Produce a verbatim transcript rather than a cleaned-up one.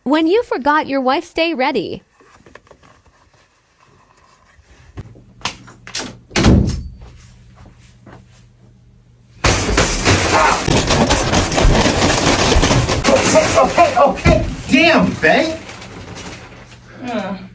When you forgot your wife's day ready. Okay, okay, okay. Damn, babe. Uh.